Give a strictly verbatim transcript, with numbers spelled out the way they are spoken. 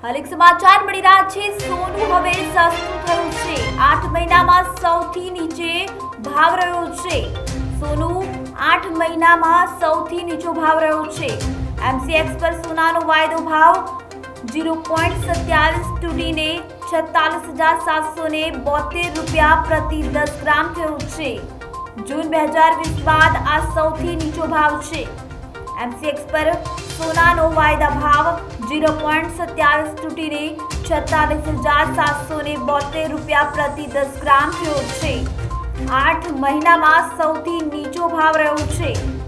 હાલ એક સમાચાર મળી રહ્યા છે। સોનું હવે સસ્તું થયું છે। આઠ મહિનામાં સૌથી નીચે ભાવ રહ્યો છે। સોનું આઠ મહિનામાં સૌથી નીચો ભાવ રહ્યો છે। એમસીએક્સ પર સોનાનો વાયદો ભાવ ઝીરો પોઈન્ટ સત્યાવીસ તૂટીને છેતાલીસ હજાર સાતસો ને બોતેર રૂપિયા પ્રતિ દસ ગ્રામ થયો છે। જૂન બે હજાર વીસ બાદ આ સૌથી નીચો ભાવ છે। એમસીએક્સ પર સોનાનો વાયદા ભાવ ઝીરો પોઈન્ટ સત્યાવીસ તૂટીને છેતાલીસ હજાર સાતસો ને બોતેર રૂપિયા પ્રતિ દસ ગ્રામ થયો છે। આઠ મહિનામાં સૌથી નીચો ભાવ રહ્યો છે।